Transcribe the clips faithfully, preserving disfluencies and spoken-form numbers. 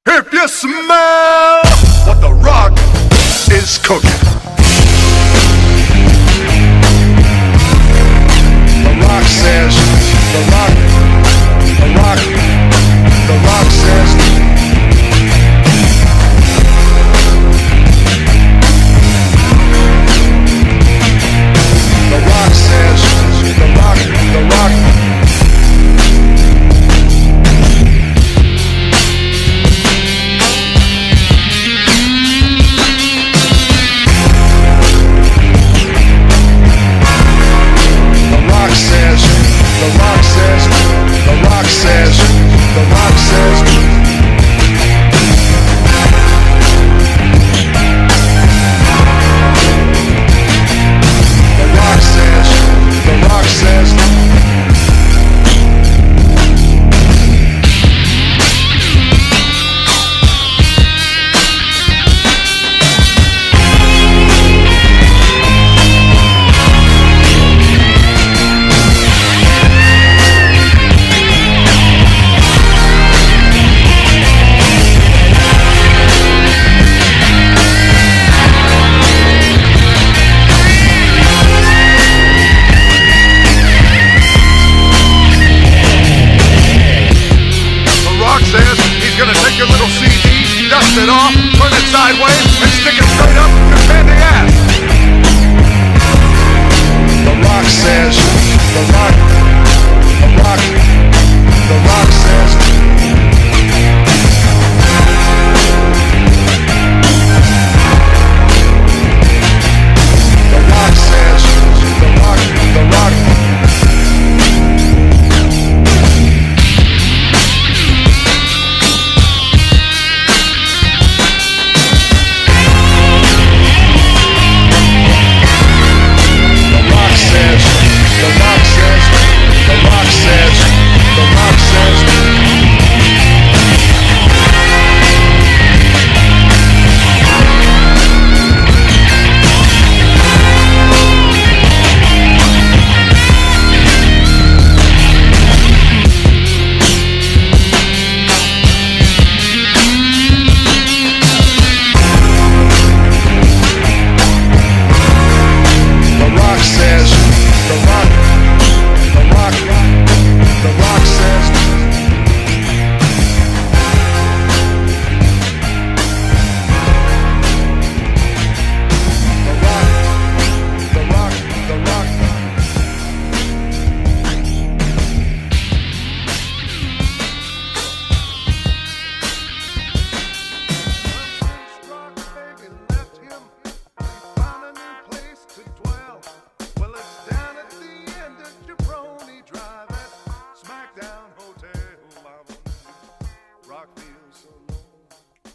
If you smell what the rock is cooking, the rock says, the rock, the rock, the rock says, the rock says, the rock, the rock. The rock says, the rock says, the rock says. The rock says, the rock says. Your little C D, dust it off, turn it sideways, and stick it straight up your candy ass. The rock says, the rock, the rock, the rock says. The rock says, the rock, the rock.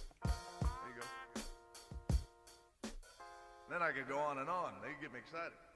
Then I could go on and on. They get me excited.